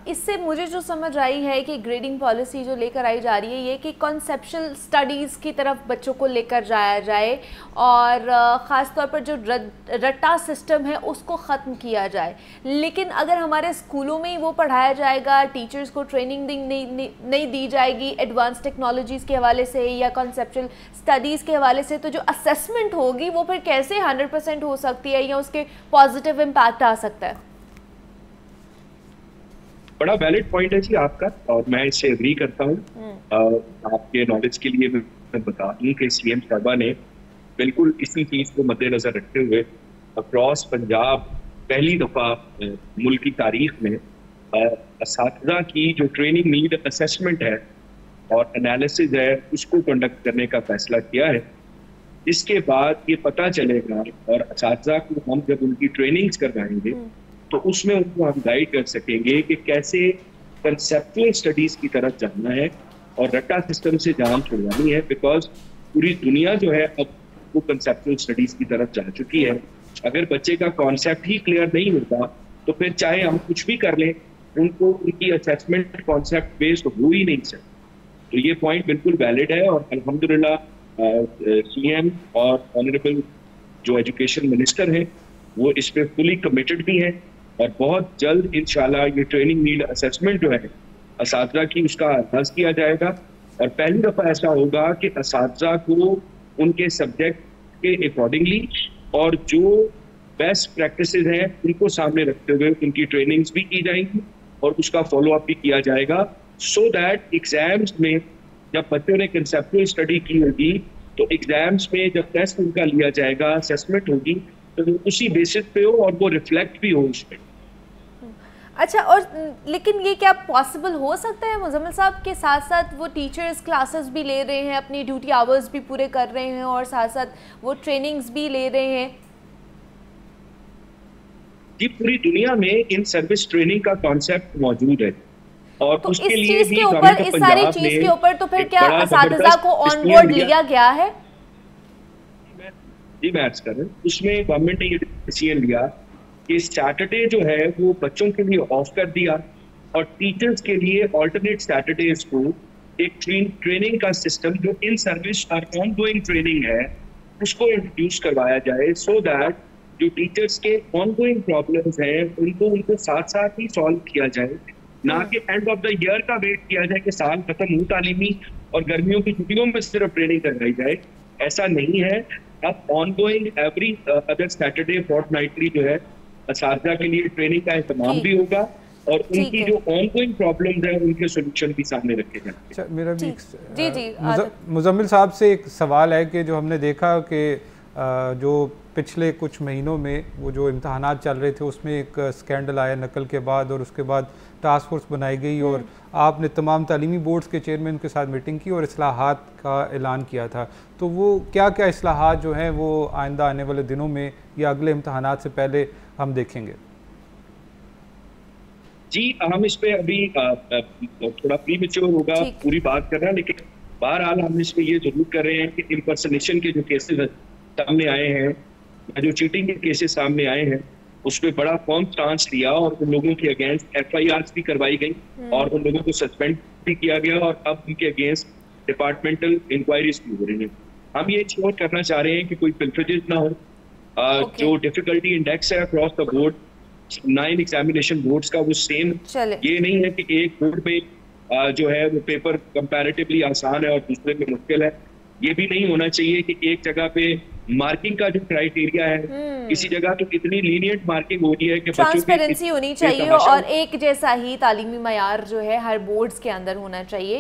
इससे मुझे जो समझ आई है कि ग्रेडिंग पॉलिसी जो लेकर आई जा रही है ये कि कॉन्सेप्चुअल स्टडीज़ की तरफ बच्चों को लेकर जाया जाए और ख़ास तौर पर जो रट्टा सिस्टम है उसको ख़त्म किया जाए। लेकिन अगर हमारे स्कूलों में ही वो पढ़ाया जाएगा, टीचर्स को ट्रेनिंग नहीं दी जाएगी एडवांस टेक्नोलॉजीज़ के हवाले से या कॉन्सेप्चुअल स्टडीज़ के हवाले से, तो जो असेसमेंट होगी वो फिर कैसे 100% हो सकती है या उसके पॉजिटिव इम्पैक्ट आ सकता है? बड़ा वैलिड पॉइंट है जी आपका, और मैं इससे एग्री करता हूँ। आपके नॉलेज के लिए मैं बता दूँ कि सीएम साहबा ने बिल्कुल इसी चीज को मद्देनजर रखते हुए अक्रॉस पंजाब पहली दफा मुल्क की तारीख में असातिज़ा की जो ट्रेनिंग नीड असेसमेंट है और एनालिसिस है उसको कंडक्ट करने का फैसला किया है। इसके बाद ये पता चलेगा और असातिज़ा को हम जब उनकी ट्रेनिंग्स करवाएंगे तो उसमें उनको हम गाइड कर सकेंगे कि कैसे कंसेप्चुअल स्टडीज की तरफ जाना है और रट्टा सिस्टम से जान छुड़वानी है, बिकॉज पूरी दुनिया जो है अब वो कंसेप्चुअल स्टडीज की तरफ जा चुकी है। अगर बच्चे का कॉन्सेप्ट ही क्लियर नहीं होता तो फिर चाहे हम कुछ भी कर लें उनको उनकी असेसमेंट कॉन्सेप्ट बेस्ड हो ही नहीं सकता। तो ये पॉइंट बिल्कुल वैलिड है और अल्हम्दुलिल्लाह सीएम और ऑनरेबल जो एजुकेशन मिनिस्टर है वो इस पे फुली कमिटेड भी है और बहुत जल्द इंशाल्लाह ये ट्रेनिंग नीड असेसमेंट जो है असातिज़ा की उसका आगाज किया जाएगा। और पहली दफा ऐसा होगा कि असातिज़ा को उनके सब्जेक्ट के अकॉर्डिंगली और जो बेस्ट प्रैक्टिसेस हैं उनको सामने रखते हुए उनकी ट्रेनिंग्स भी की जाएंगी और उसका फॉलो अप भी किया जाएगा, सो दैट एग्जाम्स में जब बच्चों ने कंसेप्चुअल स्टडी की होगी तो एग्जाम्स में जब टेस्ट उनका लिया जाएगा, असेसमेंट होगी, तो उसी बेसिस पे हो और वो रिफ्लेक्ट भी हो उसमें। अच्छा, और लेकिन ये क्या पॉसिबल हो सकता है मुजम्मिल साहब के साथ साथ वो टीचर्स क्लासेस भी ले रहे हैं, अपनी ड्यूटी आवर्स भी पूरे कर रहे हैं और साथ साथ वो ट्रेनिंग्स भी ले रहे हैं? जी, पूरी दुनिया में इन सर्विस ट्रेनिंग का कॉन्सेप्ट मौजूद है और तो उसके इस लिए चीज के ऊपर, इस सारी चीज के ऊपर तो फिर क्या असातिज़ा को ऑन बोर्ड लिया गया है? जी मैं अर्ज कर रहा हूँ, उसमें गवर्नमेंट ने ये डिसीजन लिया कि सैटरडे जो है वो बच्चों के लिए ऑफ कर दिया और टीचर्स के लिए ऑल्टरनेट सैटरडेज को एक ट्रेनिंग का सिस्टम जो इन सर्विस और ऑन गोइंग ट्रेनिंग है उसको इंट्रोड्यूस करवाया जाए, सो दैट जो टीचर्स के ऑन गोइंग प्रॉब्लम्स हैं उनको साथ साथ ही सॉल्व किया जाए, ना कि एंड ऑफ द ईयर का वेट किया जाए कि साल खत्म हो तालीमी और गर्मियों की छुट्टियों में सिर्फ ट्रेनिंग करवाई जाए। ऐसा नहीं है। अब on going every other Saturday fortnightly जो है असातिज़ा के लिए ट्रेनिंग का इंतजाम भी होगा और उनकी जो ऑनगोइंग प्रॉब्लम्स हैं उनके सॉल्यूशन भी सामने रखे जाएंगे। अच्छा, मेरा भी मुजम्मिल साहब से एक सवाल है कि जो हमने देखा कि जो पिछले कुछ महीनों में वो जो इम्तहानात चल रहे थे उसमें एक स्कैंडल आया नकल के बाद और उसके बाद टास्क फोर्स बनाई गई और आपने तमाम तालीमी बोर्ड्स के चेयरमैन के साथ मीटिंग की और इस्लाहात का ऐलान किया था, तो वो क्या क्या इस्लाहात जो हैं वो आइंदा आने वाले दिनों में या अगले इम्तहानात से पहले हम देखेंगे? जी, हम इस पे अभी थोड़ा प्रीमेच्योर होगा पूरी बात करना, लेकिन बहरहाल हम इसमें ये जरूर कर रहे हैं कि इम्पर्सनेशन के जो केसेस सामने आए हैं, जो चीटिंग के केसेस सामने आए हैं, उसमें बड़ा फर्म स्टांस लिया और उन लोगों के अगेंस्ट एफआईआर भी करवाई गई और उन लोगों को सस्पेंड भी किया गया और अब उनके अगेंस्ट डिपार्टमेंटल इंक्वायरीज भी हो रही हैं। हम ये श्योर करना चाह रहे हैं कि कोई पिल्फरेज ना हो। जो डिफिकल्टी इंडेक्स है across the board 9 examination boards का वो सेम ये नहीं है कि एक बोर्ड में जो है वो पेपर कंपैरेटिवली आसान है और दूसरे में मुश्किल है। ये भी नहीं होना चाहिए कि एक जगह पे मार्किंग का जो क्राइटेरिया है किसी जगह तो इतनी लीनियंट मार्किंग हो रही है कि ट्रांसपेरेंसी होनी चाहिए और एक जैसा ही तालीमी मयार जो है हर बोर्ड्स के अंदर होना चाहिए।